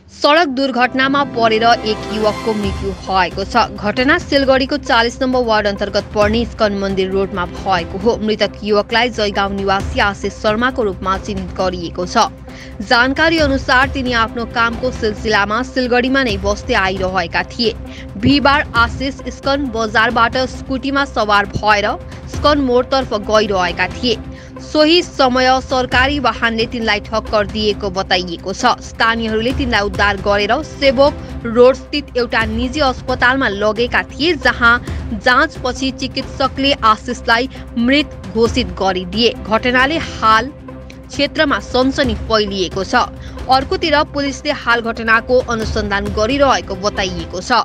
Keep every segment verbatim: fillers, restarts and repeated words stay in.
सडक दुर्घटनामा परेर एक युवकको मृत्यु भएको छ। घटना सिलगढीको चालीस नम्बर वार्ड अन्तर्गत पर्ने इस्कन मन्दिर रोडमा भएको हो। मृतक युवकलाई जयगाउँ निवासी आशिष शर्माको रूपमा चिन्हित गरिएको छ। जानकारी अनुसार तिनी आफ्नो कामको सिलसिलामा सिलगढीमा नै बस्दै आइरहेका थिए। बिहीबार आशिष इस्कन बजारबाट स्कुटीमा सवार भएर इस्कन मोडतर्फ गइरहेका थिए। सोही समय सरकारी वाहनले तिनलाई ठक्कर दिएको बताइएको छ। स्थानीयहरूले तिनलाई उद्धार गरेर सेवक रोड स्थित एउटा निजी अस्पतालमा लगेका थिए, जहाँ जाँचपछि चिकित्सकले आशिषलाई मृत घोषित गरिदिए। घटनाले हाल क्षेत्रमा सनसनी फैलिएको छ। अर्कोतिर पुलिसले हाल घटनाको अनुसन्धान गरिरहेको बताइएको छ।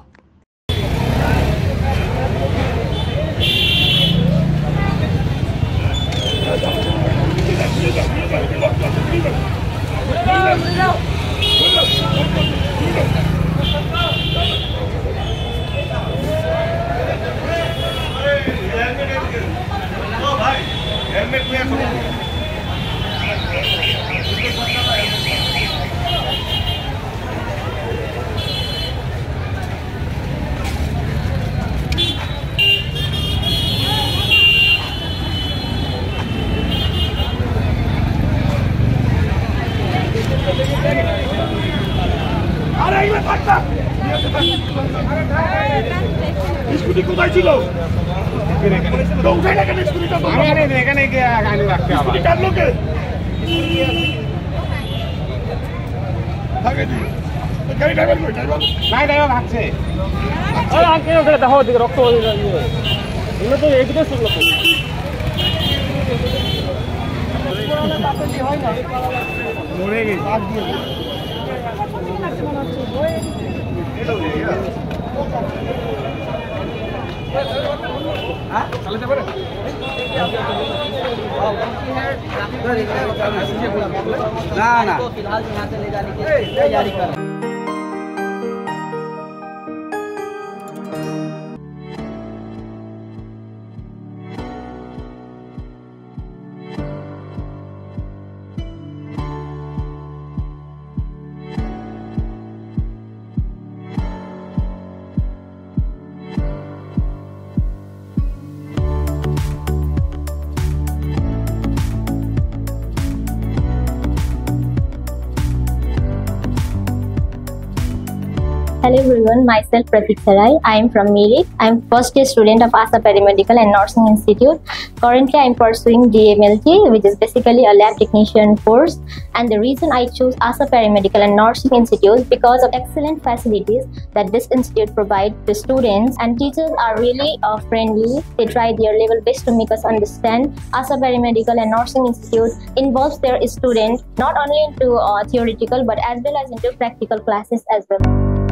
स्कुटी कुदाइ ছিল তো উঠাই না কেন স্কুটিটা তো আরে আরে এখানে কি গাড়ি রাখতে হবে স্কুটি কাটলো কে আগে দি গাড়ি ড্রাইভার কই ড্রাইভার নাই ড্রাইভার ভাগছে ওই আঙ্কেল ওখানে দেখো দিকে রক্ত হয়ে যায় এগুলো তো এদিকে শুনলো তো মরে গেছে আগ দিয়ে এটা হয়ে গেল हाँ चले जा पड़े ना ना फिलहाल यहाँ से ले जाने की तैयारी कर Hello everyone, myself Pratik Sarai. I am from Mirik. I am first year student of ASA Paramedical and Nursing Institute. Currently, I am pursuing D M L T, which is basically a lab technician course. And the reason I chose ASA Paramedical and Nursing Institute because of excellent facilities that this institute provides to students, and teachers are really uh, friendly. They try their level best to make us understand. ASA Paramedical and Nursing Institute involves their students not only into uh, theoretical but as well as into practical classes as well.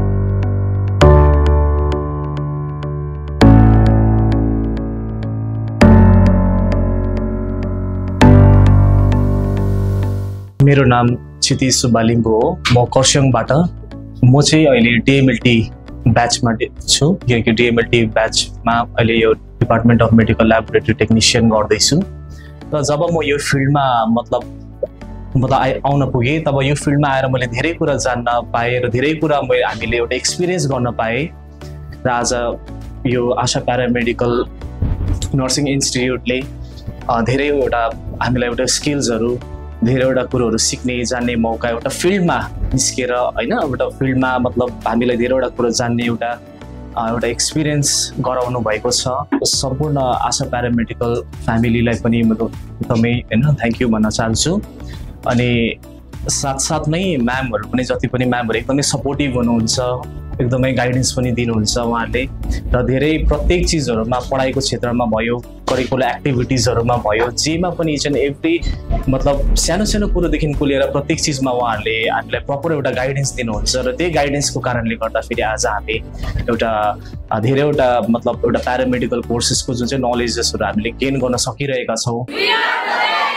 मेरो नाम क्षितिज सुब्बा लिम्बू हो। म खरसाङबाट म चाहिँ अहिले डिएमएलटी ब्याचमा छु। किनकि डिएमएलटी ब्याचमा अहिले यो department of medical laboratory technician गर्दैछु। र जब म यो फिल्डमा मतलब मतलब आइ आउन पुगेँ, तब यो फिल्डमा आएर मैले धेरै कुरा जान्न पाएँ र धेरै कुरा मैले हामीले एउटा एक्सपिरियन्स गर्न पाएँ। र आज यो आशा प्यारामेडिकल नर्सिङ इन्स्टिट्युटले धेरैवटा हामीलाई एउटा स्किल्सहरू धेरैवटा कुरोहरू सिक्ने जान्ने मौका एउटा फिल्डमा निस्केर होइन एउटा फिल्डमा मतलब हामीलाई धेरैवटा कुरो जान्ने एउटा एउटा एक्सपिरियन्स गराउनु भएको छ। सम्पूर्ण आशा प्यारामेडिकल फ्यामिलीलाई पनि म एकदमै होइन थ्याङ्क यू भन्न चाहन्छु। अनि साथसाथमै म्यामहरू पनि जति पनि म्यामहरू एकदमै सपोर्टिभ हुनुहुन्छ, एकदमै गाइडेन्स पनि दिनुहुन्छ उहाँहरूले। र धेरै प्रत्येक चिजहरूमा पढाइको क्षेत्रमा भयो, करिकुलर एक्टिभिटिजहरूमा भयो, जेमा पनि इच एन्ड एभ्री मतलब सानो सानो कुरोदेखिको लिएर प्रत्येक चिजमा उहाँहरूले हामीलाई प्रपर एउटा गाइडेन्स दिनुहुन्छ। र त्यही गाइडेन्सको कारणले गर्दाखेरि आज हामी एउटा धेरैवटा मतलब एउटा प्यारामेडिकल कोर्सेसको जुन चाहिँ नलेजेसहरू हामीले गेन गर्न सकिरहेका छौँ।